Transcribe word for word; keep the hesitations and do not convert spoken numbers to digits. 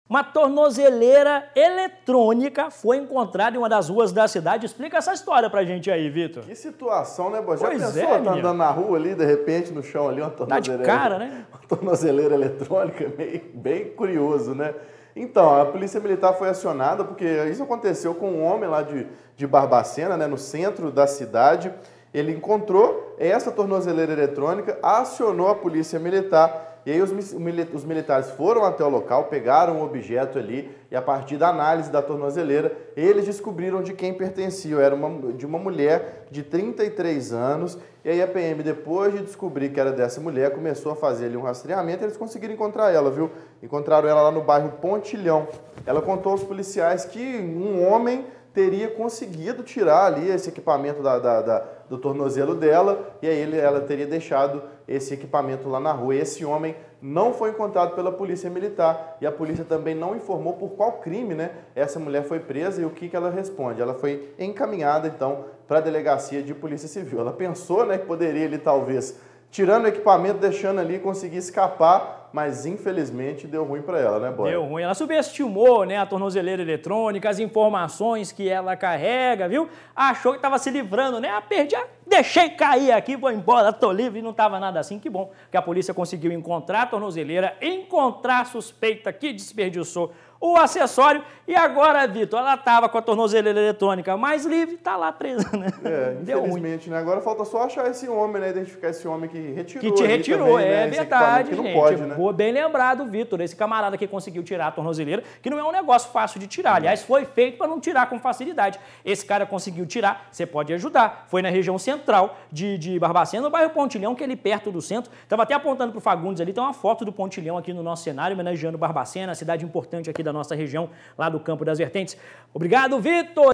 Uma tornozeleira eletrônica foi encontrada em uma das ruas da cidade. Explica essa história pra gente aí, Vitor. Que situação, né, Boa? Já Pois pensou, é, tá menino. andando na rua ali, de repente, no chão ali, uma tornozeleira... Tá de cara, né? Uma tornozeleira eletrônica, meio, bem curioso, né? Então, a Polícia Militar foi acionada porque isso aconteceu com um homem lá de, de Barbacena, né, no centro da cidade. Ele encontrou essa tornozeleira eletrônica, acionou a Polícia Militar. E aí os, os militares foram até o local, pegaram o objeto ali e a partir da análise da tornozeleira, eles descobriram de quem pertencia. Era uma, de uma mulher de trinta e três anos. E aí a P M, depois de descobrir que era dessa mulher, começou a fazer ali um rastreamento e eles conseguiram encontrar ela, viu? Encontraram ela lá no bairro Pontilhão. Ela contou aos policiais que um homem teria conseguido tirar ali esse equipamento da, da, da, do tornozelo dela e aí ele, ela teria deixado esse equipamento lá na rua. E esse homem não foi encontrado pela Polícia Militar e a polícia também não informou por qual crime, né, essa mulher foi presa e o que, que ela responde. Ela foi encaminhada, então, para a Delegacia de Polícia Civil. Ela pensou, né, que poderia ali, talvez, tirando o equipamento, deixando ali, conseguir escapar, mas infelizmente deu ruim para ela, né, Boy? Deu ruim. Ela subestimou, né, a tornozeleira eletrônica, as informações que ela carrega, viu? Achou que estava se livrando, né? Ah, perdi, ah, deixei cair aqui, vou embora, tô livre. E não estava nada assim. Que bom que a polícia conseguiu encontrar a tornozeleira, encontrar a suspeita que desperdiçou o acessório. E agora, Vitor, ela estava com a tornozeleira eletrônica mais livre, tá lá presa, né? É, Deu infelizmente, ruim. né? Agora falta só achar esse homem, né? Identificar esse homem que retirou. Que te retirou, também, é né? verdade, que não gente. pode, né? Boa, bem lembrado, Vitor, esse camarada que conseguiu tirar a tornozeleira, que não é um negócio fácil de tirar. Aliás, foi feito para não tirar com facilidade. Esse cara conseguiu tirar, você pode ajudar. Foi na região central de, de Barbacena, no bairro Pontilhão, que é ali perto do centro. Estava até apontando para o Fagundes ali, tem uma foto do Pontilhão aqui no nosso cenário, homenageando Barbacena, cidade importante aqui da nossa região, lá do Campo das Vertentes. Obrigado, Vitor!